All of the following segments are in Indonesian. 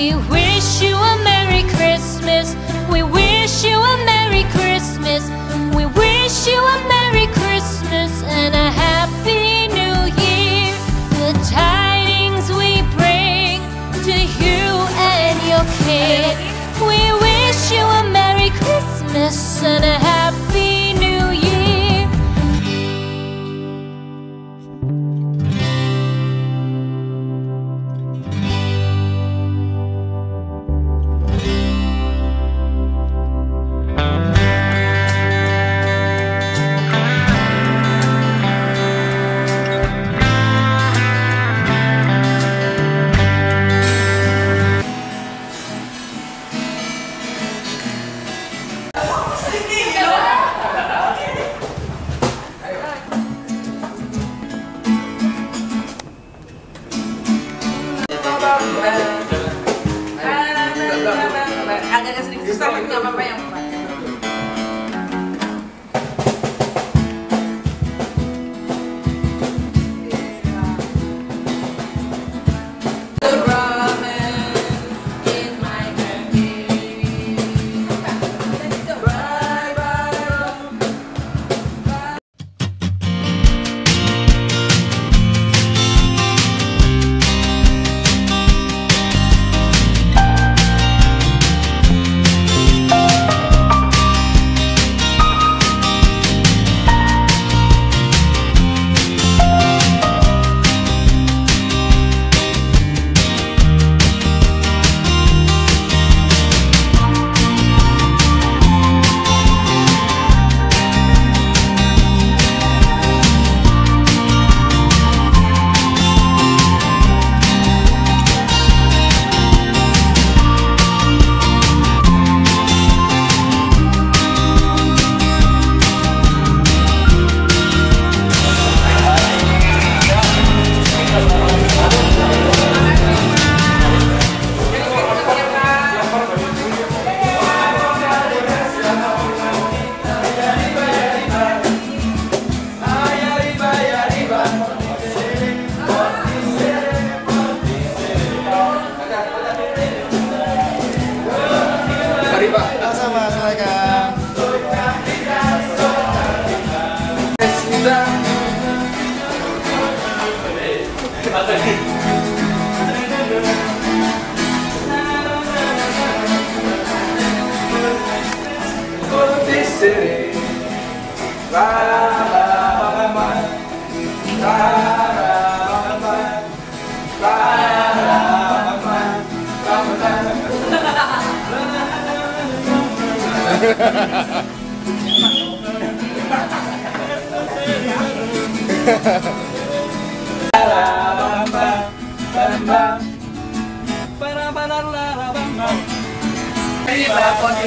We wish you a Merry Christmas. We wish you a Merry Christmas. We wish you a Merry Christmas and a Happy New Year. The tidings we bring to you and your kid. We wish you a Merry Christmas and a Happy New Year. Agak sedikit susah tapi nggak apa-apa yang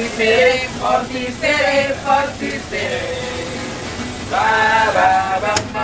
Forty,